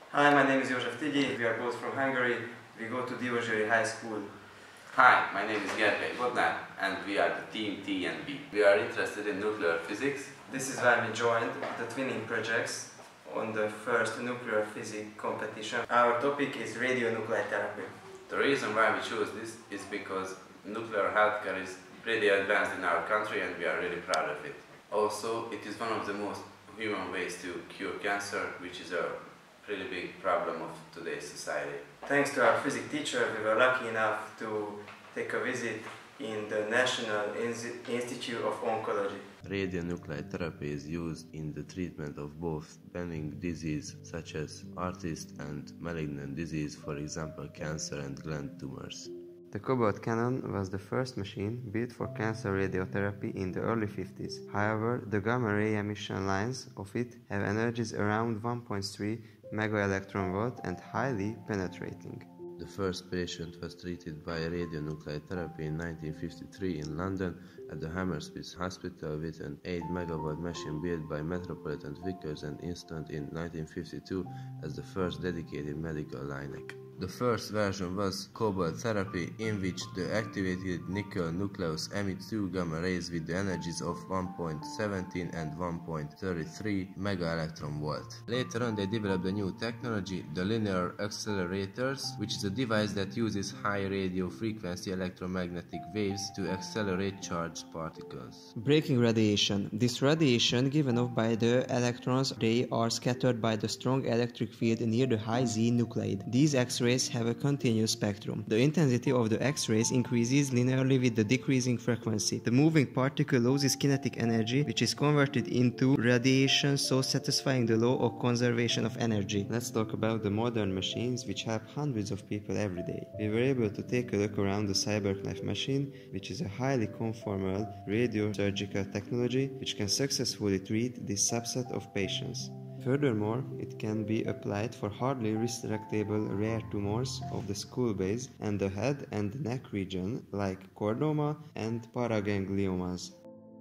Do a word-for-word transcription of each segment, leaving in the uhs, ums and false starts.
Hi, my name is Jozsef Tigyi. We are both from Hungary. We go to Diosgyori High School. Hi, my name is Gergely, Bodnar, and we are the TEAM T and B. We are interested in nuclear physics. This is why we joined the twinning projects on the first nuclear physics competition. Our topic is radionuclide therapy. The reason why we chose this is because nuclear healthcare is pretty advanced in our country and we are really proud of it. Also, it is one of the most human ways to cure cancer, which is a really big problem of today's society. Thanks to our physics teacher, we were lucky enough to take a visit in the National Institute of Oncology. Radionuclide therapy is used in the treatment of both benign disease such as artist and malignant disease, for example cancer and gland tumors. The Cobalt Cannon was the first machine built for cancer radiotherapy in the early fifties. However, the gamma ray emission lines of it have energies around one point three megaelectron volt and highly penetrating. The first patient was treated by radionuclide therapy in nineteen fifty-three in London at the Hammersmith Hospital with an eight megawatt machine built by Metropolitan Vickers and installed in nineteen fifty-two as the first dedicated medical LINAC. The first version was cobalt therapy, in which the activated nickel nucleus emits two gamma rays with the energies of one point one seven and one point three three megaelectron volt. Later on they developed a new technology, the linear accelerators, which is a device that uses high radio frequency electromagnetic waves to accelerate charged particles. Breaking radiation. This radiation given off by the electrons, they are scattered by the strong electric field near the high Z nuclide. These X-rays have a continuous spectrum. The intensity of the X-rays increases linearly with the decreasing frequency. The moving particle loses kinetic energy, which is converted into radiation, so satisfying the law of conservation of energy. Let's talk about the modern machines which help hundreds of people every day. We were able to take a look around the CyberKnife machine, which is a highly conformal radiosurgical technology which can successfully treat this subset of patients. Furthermore, it can be applied for hardly restrictable rare tumors of the skull base and the head and neck region like chordoma and paragangliomas.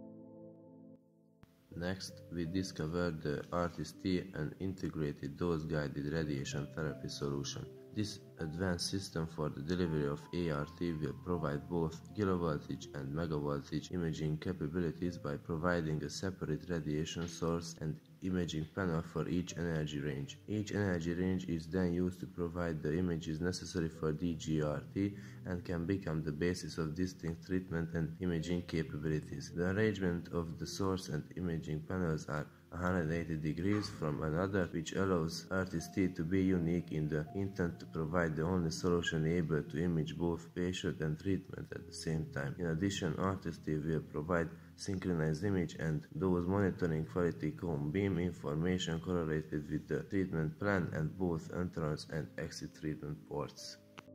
Next, we discovered the R T S T, an integrated dose-guided radiation therapy solution. This advanced system for the delivery of A R T will provide both kilovoltage and megavoltage imaging capabilities by providing a separate radiation source and imaging panel for each energy range. Each energy range is then used to provide the images necessary for D G R T and can become the basis of distinct treatment and imaging capabilities. The arrangement of the source and imaging panels are one hundred eighty degrees from another, which allows R T S T to be unique in the intent to provide the only solution able to image both patient and treatment at the same time. In addition, R T S T will provide synchronized image and dose monitoring quality cone beam information correlated with the treatment plan and both entrance and exit treatment ports.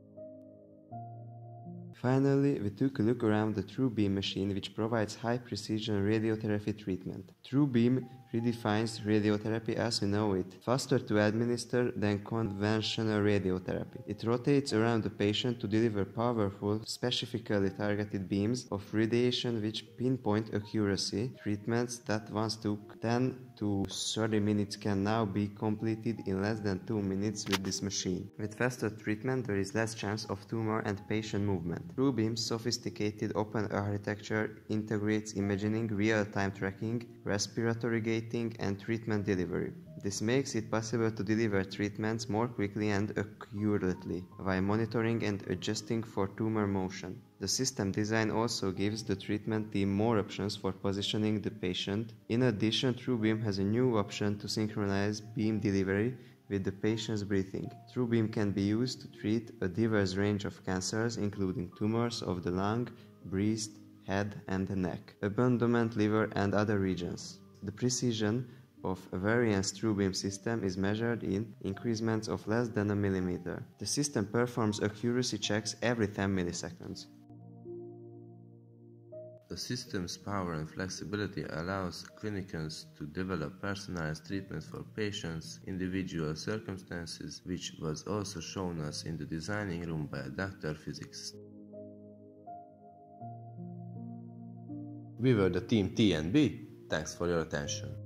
Finally, we took a look around the TrueBeam machine, which provides high-precision radiotherapy treatment. TrueBeam redefines radiotherapy as we know it, faster to administer than conventional radiotherapy. It rotates around the patient to deliver powerful, specifically targeted beams of radiation which pinpoint accuracy. Treatments that once took ten to thirty minutes can now be completed in less than two minutes with this machine. With faster treatment, there is less chance of tumor and patient movement. TrueBeam's sophisticated open architecture integrates imaging, real-time tracking, respiratory gating, and treatment delivery. This makes it possible to deliver treatments more quickly and accurately, while monitoring and adjusting for tumor motion. The system design also gives the treatment team more options for positioning the patient. In addition, TrueBeam has a new option to synchronize beam delivery with the patient's breathing. TrueBeam can be used to treat a diverse range of cancers, including tumors of the lung, breast, head and neck, abdomen, liver and other regions. The precision of a variance TrueBeam system is measured in increments of less than a millimeter. The system performs accuracy checks every ten milliseconds. The system's power and flexibility allows clinicians to develop personalized treatments for patients' individual circumstances, which was also shown us in the designing room by a doctor physicist. We were the Team T and B. Thanks for your attention.